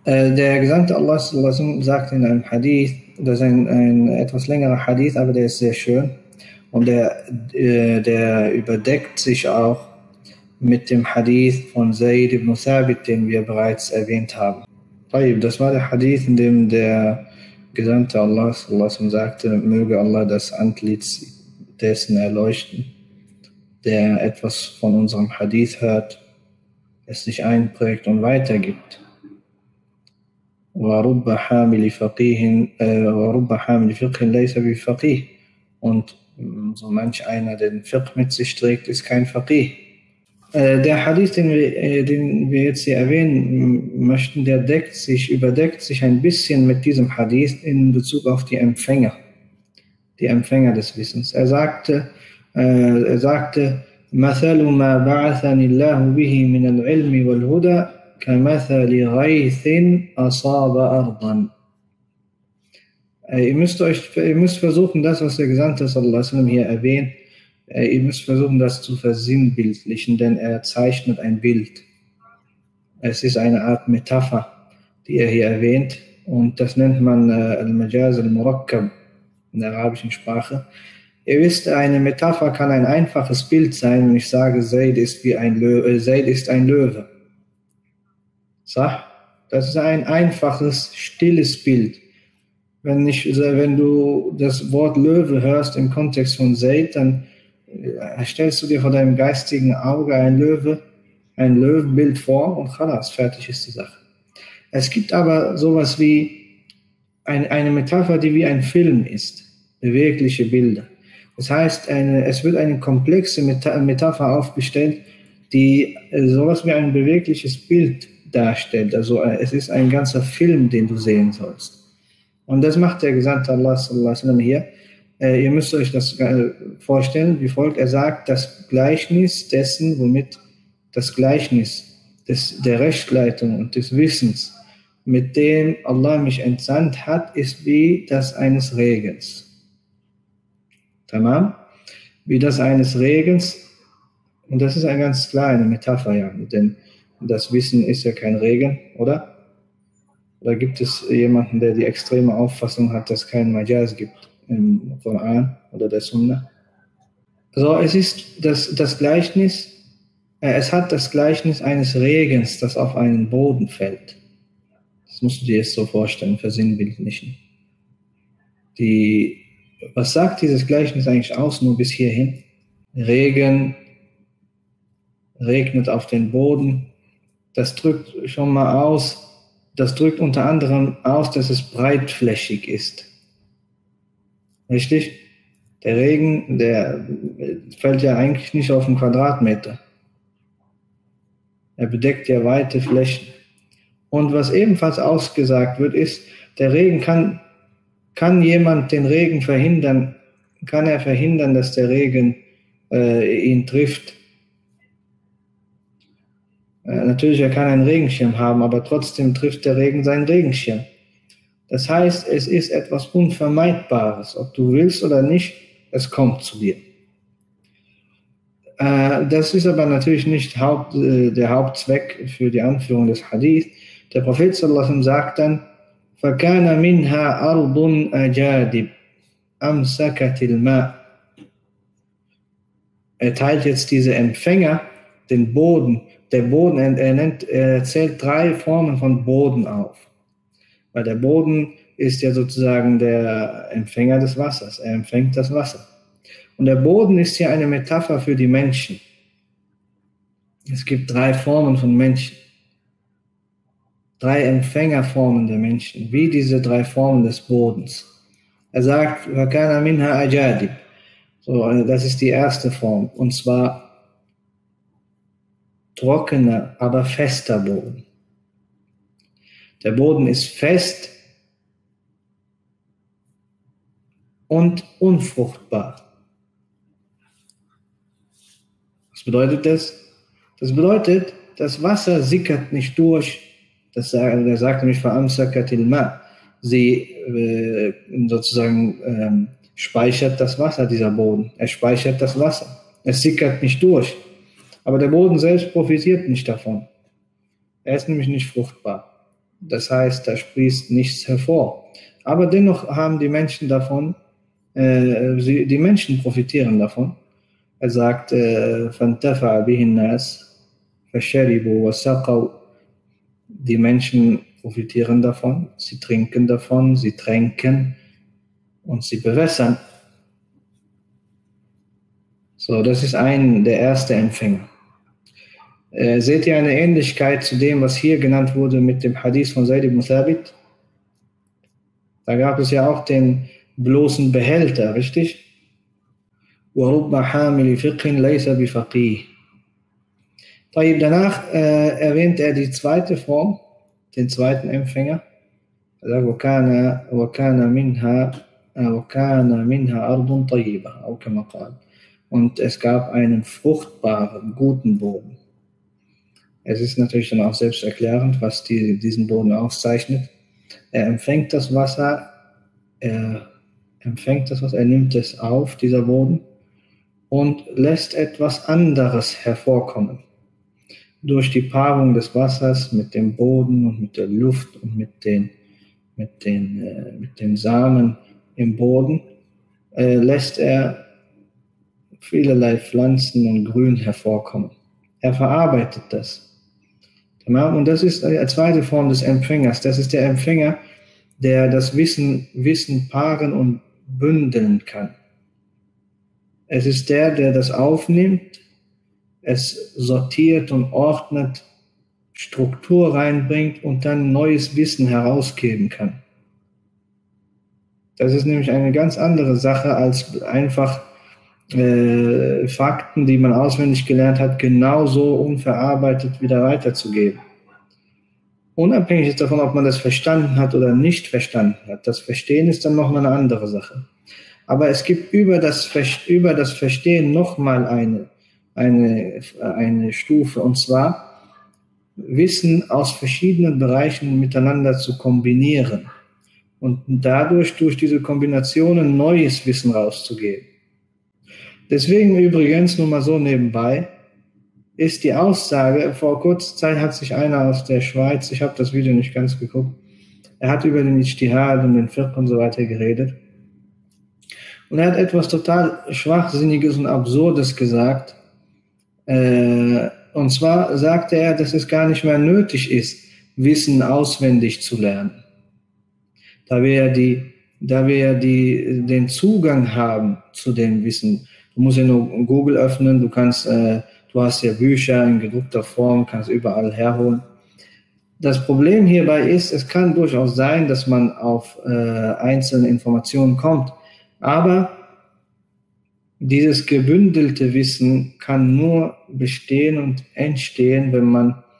Der Gesandte Allah sallallahu alaihi wasallam sagt in einem Hadith, das ist ein etwas längerer Hadith, aber der ist sehr schön und der überdeckt sich auch mit dem Hadith von Zayd ibn Thabit, den wir bereits erwähnt haben. Das war der Hadith, in dem der Gesandte Allah sallallahu alaihi wasallam sagte, möge Allah das Antlitz dessen erleuchten, der etwas von unserem Hadith hört, es sich einprägt und weitergibt. وَرُبَّ حَامِلِ فِقْهٍ لَيْسَ بِفَقِيهٍ. Und so manch einer, der den Fiqh mit sich trägt, ist kein Faqih. Der Hadith, den wir jetzt hier erwähnen möchten, der überdeckt sich ein bisschen mit diesem Hadith in Bezug auf die Empfänger des Wissens. Er sagte, مَثَلُ مَا بَعَثَنِ اللَّهُ بِهِ مِنَ الْعِلْمِ وَالْهُدَى كَمَثَلِ غَيْثٍ أَصَابَ أَرْضًا. Ihr müsst versuchen, das, was der Gesandte sallallahu alaihi wasallam hier erwähnt, ihr müsst versuchen, das zu versinnbildlichen, denn er zeichnet ein Bild. Es ist eine Art Metapher, die er hier erwähnt, und das nennt man Al-Majaz al-Murakkab in der arabischen Sprache. Ihr wisst, eine Metapher kann ein einfaches Bild sein, wenn ich sage, Zayd ist ein Löwe. Das ist ein einfaches, stilles Bild. Wenn du das Wort Löwe hörst im Kontext von Zayd, dann stellst du dir vor deinem geistigen Auge ein Löwenbild vor und khalas, fertig ist die Sache. Es gibt aber sowas wie eine Metapher, die wie ein Film ist, bewegliche Bilder. Das heißt, es wird eine komplexe Metapher aufgestellt, die sowas wie ein bewegliches Bild darstellt. Also es ist ein ganzer Film, den du sehen sollst. Und das macht der Gesandte Allah sallallahu alaihi wasallam hier. Ihr müsst euch das vorstellen, wie folgt. Er sagt, das Gleichnis dessen, womit das Gleichnis der Rechtsleitung und des Wissens, mit dem Allah mich entsandt hat, ist wie das eines Regens. Tamam? Wie das eines Regens. Und das ist ganz klar eine Metapher, ja. Denn das Wissen ist ja kein Regen, oder? Oder gibt es jemanden, der die extreme Auffassung hat, dass es keinen Majaz gibt im Koran oder der Sunna? So, es ist das Gleichnis, es hat das Gleichnis eines Regens, das auf einen Boden fällt. Das musst du dir jetzt so vorstellen, versinnbildlichen. Was sagt dieses Gleichnis eigentlich aus, nur bis hierhin? Regen regnet auf den Boden. Das drückt unter anderem aus, dass es breitflächig ist. Richtig? Der Regen, der fällt ja eigentlich nicht auf einen Quadratmeter. Er bedeckt ja weite Flächen. Und was ebenfalls ausgesagt wird, ist, der Regen kann jemand den Regen verhindern, kann er verhindern, dass der Regen ihn trifft. Natürlich, er kann einen Regenschirm haben, aber trotzdem trifft der Regen seinen Regenschirm. Das heißt, es ist etwas Unvermeidbares. Ob du willst oder nicht, es kommt zu dir. Das ist aber natürlich nicht der Hauptzweck für die Anführung des Hadith. Der Prophet sallallahu alaihi wasallam sagt dann, فَكَانَ مِنْهَا أَرْضٌ أَجَادِبٌ أَمْسَكَتِ الْمَاءَ. Er teilt jetzt diese Empfänger, den Boden. Der Boden, er zählt 3 Formen von Boden auf. Weil der Boden ist ja sozusagen der Empfänger des Wassers. Er empfängt das Wasser. Und der Boden ist hier eine Metapher für die Menschen. Es gibt 3 Formen von Menschen. 3 Empfängerformen der Menschen, wie diese 3 Formen des Bodens. Er sagt, وَكَانَ مِنْهَا أَجَادِبٌ. So, das ist die erste Form. Und zwar trockener, aber fester Boden. Der Boden ist fest und unfruchtbar. Was bedeutet das? Das bedeutet, das Wasser sickert nicht durch. Er sagt nämlich, فَأَمْسَكَتِ الْمَاءَ. Sie speichert das Wasser, dieser Boden. Er speichert das Wasser. Es sickert nicht durch. Aber der Boden selbst profitiert nicht davon. Er ist nämlich nicht fruchtbar. Das heißt, da sprießt nichts hervor. Aber dennoch haben die Menschen davon, die Menschen profitieren davon. Er sagt, فَانْتَفَعَ بِهِ النَّاسِ فَشَرِبُوا وَسَقَوْا. Die Menschen profitieren davon, sie trinken davon, sie tränken und sie bewässern. So, das ist der erste Empfänger. Seht ihr eine Ähnlichkeit zu dem, was hier genannt wurde mit dem Hadith von Zayd ibn Thabit? Da gab es ja auch den bloßen Behälter, richtig? وَرُبَّ حَامِلِ فِقْهٍ لَيْسَ بِفَقِيهٍ. Danach erwähnt er die zweite Form, den zweiten Empfänger. Er sagt, وَكَانَ مِنْهَا أَرْضٌ طَيِّبَةٌ أو كما قال. Und es gab einen fruchtbaren, guten Boden. Es ist natürlich dann auch selbsterklärend, was diesen Boden auszeichnet. Er empfängt das Wasser, er nimmt es auf, dieser Boden, und lässt etwas anderes hervorkommen. Durch die Paarung des Wassers mit dem Boden und mit der Luft und mit den Samen im Boden lässt er vielerlei Pflanzen und Grün hervorkommen. Er verarbeitet das. Und das ist eine zweite Form des Empfängers. Das ist der Empfänger, der das Wissen paaren und bündeln kann. Es ist der das aufnimmt, es sortiert und ordnet, Struktur reinbringt und dann neues Wissen herausgeben kann. Das ist nämlich eine ganz andere Sache als einfach Fakten, die man auswendig gelernt hat, genauso unverarbeitet wieder weiterzugeben. Unabhängig davon, ob man das verstanden hat oder nicht verstanden hat. Das Verstehen ist dann nochmal eine andere Sache. Aber es gibt über das Verstehen nochmal eine Stufe, und zwar Wissen aus verschiedenen Bereichen miteinander zu kombinieren und dadurch durch diese Kombinationen neues Wissen rauszugeben. Deswegen übrigens, nur mal so nebenbei, ist die Aussage, vor kurzer Zeit hat sich einer aus der Schweiz, ich habe das Video nicht ganz geguckt, er hat über den Ijtihad und den Fiqh und so weiter geredet. Und er hat etwas total Schwachsinniges und Absurdes gesagt. Und zwar sagte er, dass es gar nicht mehr nötig ist, Wissen auswendig zu lernen. Da wir den Zugang haben zu dem Wissen. Du musst ja nur Google öffnen, du hast ja Bücher in gedruckter Form, kannst überall herholen. Das Problem hierbei ist, es kann durchaus sein, dass man auf einzelne Informationen kommt, aber dieses gebündelte Wissen kann nur bestehen und entstehen, wenn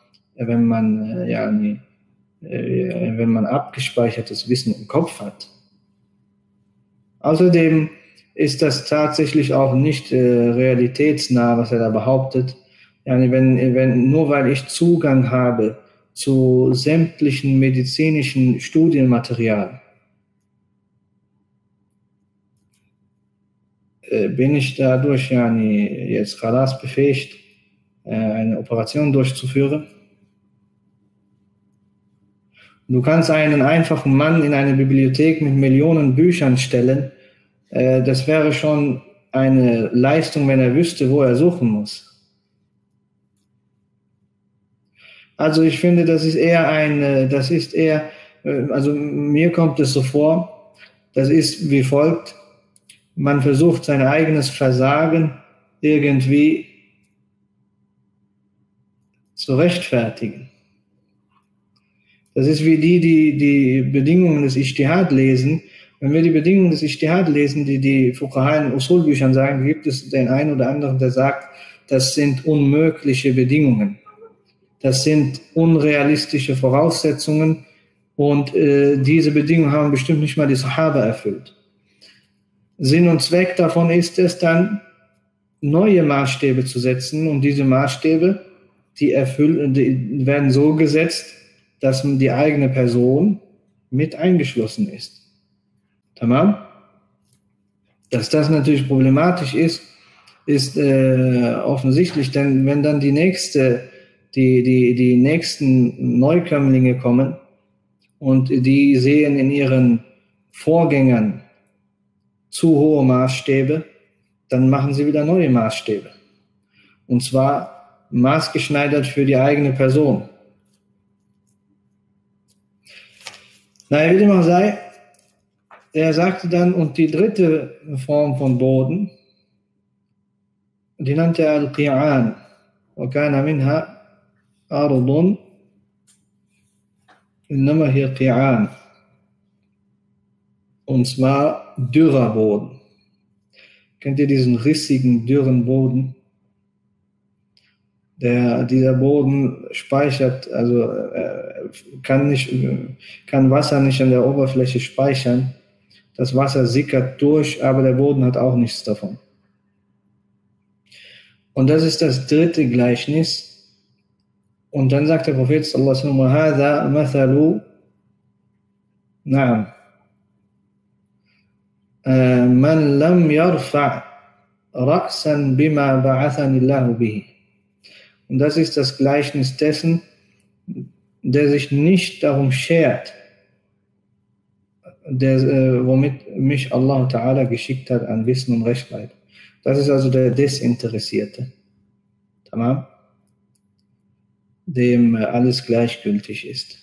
man abgespeichertes Wissen im Kopf hat. Außerdem ist das tatsächlich auch nicht realitätsnah, was er da behauptet. Nur weil ich Zugang habe zu sämtlichen medizinischen Studienmaterial, bin ich dadurch jetzt khalas befähigt, eine Operation durchzuführen. Du kannst einen einfachen Mann in eine Bibliothek mit Millionen Büchern stellen. Das wäre schon eine Leistung, wenn er wüsste, wo er suchen muss. Also ich finde, also mir kommt es so vor, das ist wie folgt: Man versucht sein eigenes Versagen irgendwie zu rechtfertigen. Das ist wie die Bedingungen des Ijtihad lesen. Wenn wir die Bedingungen des Ijtihad lesen, die Fuqaha in Usul-Büchern sagen, gibt es den einen oder anderen, der sagt, das sind unmögliche Bedingungen. Das sind unrealistische Voraussetzungen und diese Bedingungen haben bestimmt nicht mal die Sahaba erfüllt. Sinn und Zweck davon ist es dann, neue Maßstäbe zu setzen, und diese Maßstäbe, die werden so gesetzt, dass die eigene Person mit eingeschlossen ist. Tamam? Dass das natürlich problematisch ist offensichtlich, denn wenn dann die nächsten Neukömmlinge kommen, und die sehen in ihren Vorgängern zu hohe Maßstäbe, dann machen sie wieder neue Maßstäbe. Und zwar maßgeschneidert für die eigene Person. Naja, wie dem auch sei, er sagte dann, und die dritte Form von Boden, die nannte er Al-Qi'an. وَكَانَ مِنْهَا أَرْضٌ إِنَّمَا هِيَ Qi'an. Und zwar dürrer Boden. Kennt ihr diesen rissigen, dürren Boden? Dieser Boden speichert, also kann Wasser nicht an der Oberfläche speichern. Das Wasser sickert durch, aber der Boden hat auch nichts davon. Und das ist das dritte Gleichnis. Und dann sagt der Prophet sallallahu alaihi wasallam, وَهَذَا مَثَلُ نعم من لم يرفع رأسا بما بعثني الله به. Und das ist das Gleichnis dessen, der sich nicht darum schert, womit mich Allah Ta'ala geschickt hat an Wissen und Rechtheit. Das ist also der Desinteressierte, tamam, dem alles gleichgültig ist.